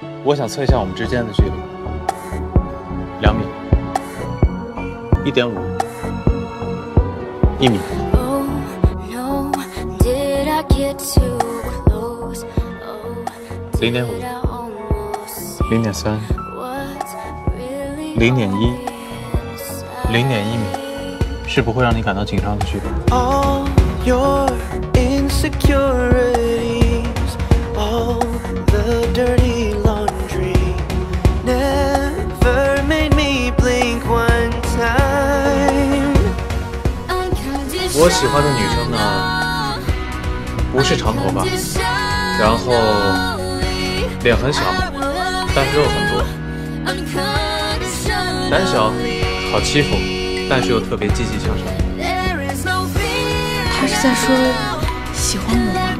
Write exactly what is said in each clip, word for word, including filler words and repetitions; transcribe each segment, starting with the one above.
我想测一下我们之间的距离，两米，一点五，一米。零点五，零点三，零点一，零点一米，是不会让你感到紧张的距离。All your insecurities, all the dirty laundry, never made me blink one time. 我喜欢的女生呢，不是长头发，然后脸很小，但是肉很多，胆小，好欺负，但是又特别积极向上。 他是在说喜欢我吗？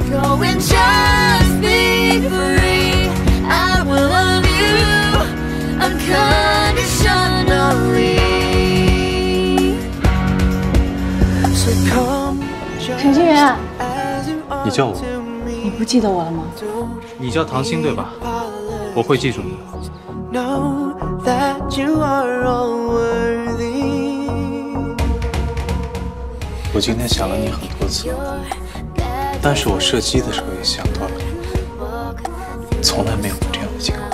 陈清源， 你叫我？ 你不记得我了吗？ 你叫唐鑫对吧？我会记住你。我今天想了你很多次，但是我射击的时候也想到了你，从来没有过这样的情况。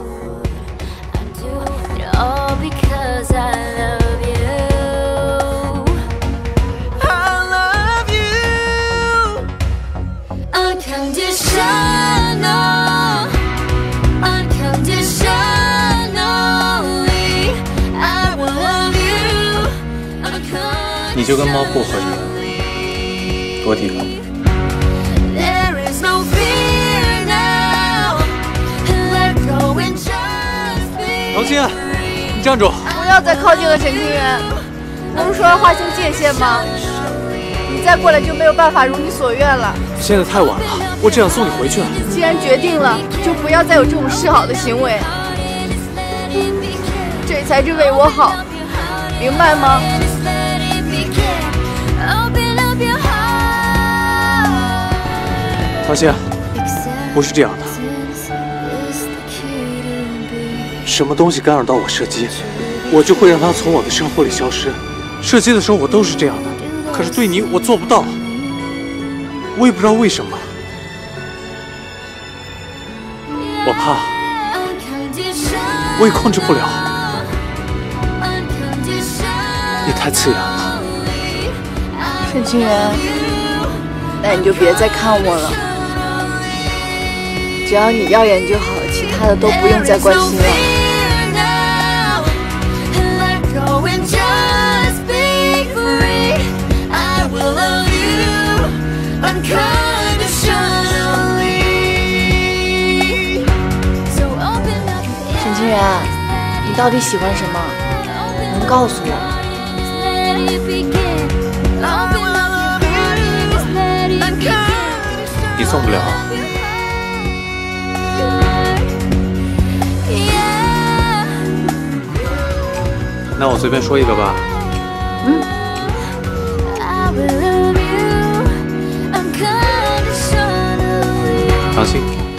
你就跟猫薄荷一样，多抵抗。唐鑫，你站住！ 不要再靠近了，陈清源。不是说要划清界限吗？你再过来就没有办法如你所愿了。 现在太晚了，我只想送你回去。 既然决定了，就不要再有这种示好的行为。这才是为我好，明白吗？ 唐鑫，不是这样的。什么东西干扰到我射击，我就会让它从我的生活里消失。射击的时候我都是这样的，可是对你我做不到，我也不知道为什么。我怕，我也控制不了。你太刺眼了， 陈清源，那你就别再看我了。只要你耀眼就好，其他的都不用再关心了。陈清源，你到底喜欢什么？能告诉我吗？ 你送不了。那我随便说一个吧。 嗯。 唐鑫。